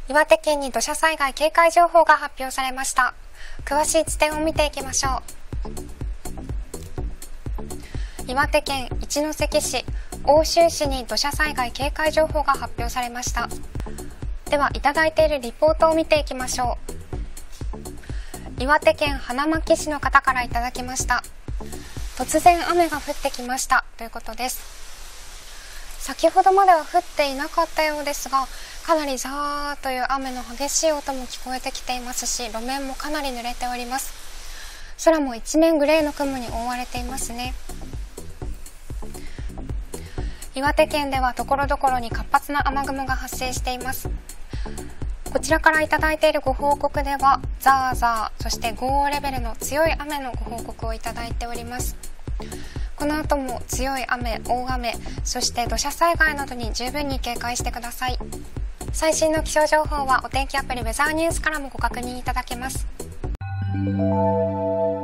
岩手県に土砂災害警戒情報が発表されました。詳しい地点を見ていきましょう。岩手県一関市、奥州市に土砂災害警戒情報が発表されました。では、いただいているリポートを見ていきましょう。岩手県花巻市の方からいただきました。突然雨が降ってきましたということです。先ほどまでは降っていなかったようですが、かなりザーという雨の激しい音も聞こえてきていますし、路面もかなり濡れております。空も一面グレーの雲に覆われていますね。岩手県では所々に活発な雨雲が発生しています。こちらからいただいているご報告では、ザーザー、そして豪雨レベルの強い雨のご報告をいただいております。この後も強い雨、大雨、そして土砂災害などに十分に警戒してください。最新の気象情報はお天気アプリウェザーニュースからもご確認いただけます。